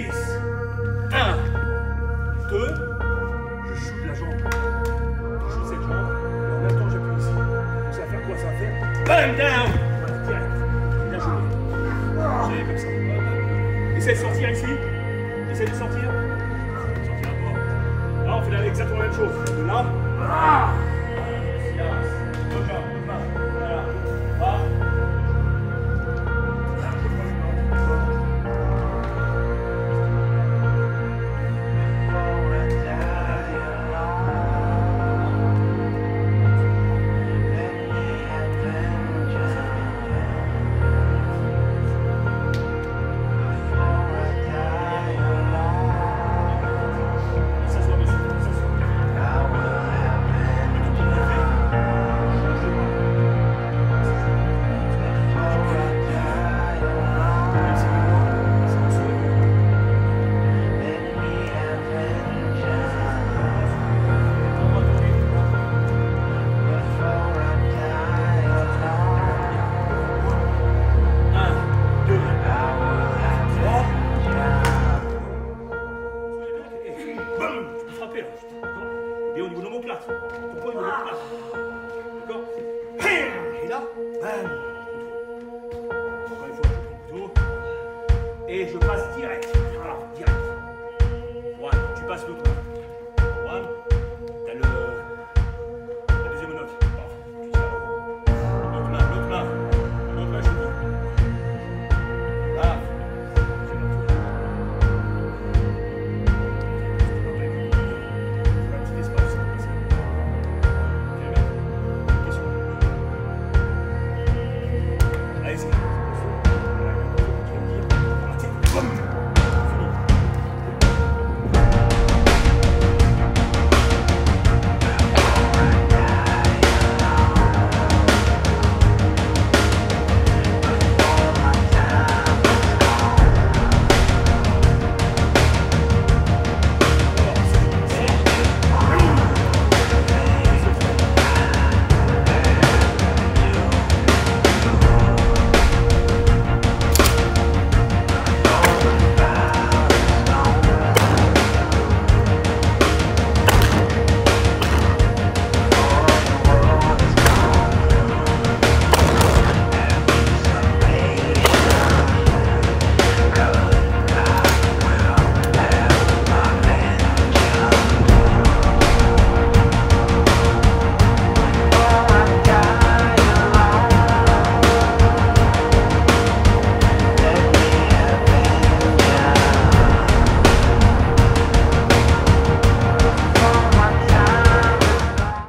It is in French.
vise. 1, 2, je shoot la jambe. Je shoot cette jambe, et en même temps j'appuie ici. Donc ça va faire quoi? Ça va faire bang down. Voilà, direct. Bien joué. J'ai comme ça. Essaye de sortir ici. Essaye de sortir. Sortir à bord. Là, on fait exactement la même chose. De là. Et au niveau de l'omoplate. Pourquoi au niveau de l'omoplate? D'accord? Et là, bam. Encore une fois, je prends le couteau. Et je passe